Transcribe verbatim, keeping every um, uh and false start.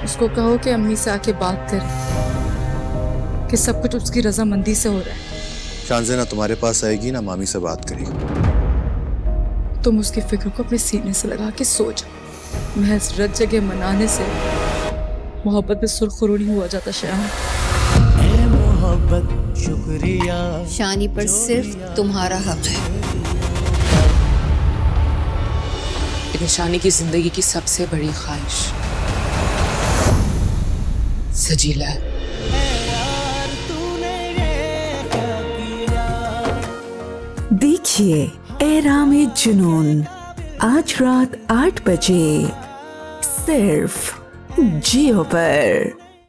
उसको कहो कि अम्मी से आके बात करे कि सब कुछ उसकी रजामंदी से हो रहा है। शानज़ेना तुम्हारे पास आएगी ना मामी से बात करेगी। तुम उसकी फिक्र को अपने सीने से लगा के सो जाओ। महज रत जगह मनाने से मोहब्बत में सुरखरू नहीं हुआ जाता शान। मोहब्बत शुक्रिया शानी पर सिर्फ तुम्हारा हक है। शानी की जिंदगी की सबसे बड़ी ख्वाहिश सजीला है। देखिए एहराम-ए जुनून आज रात आठ बजे सिर्फ जियो पर।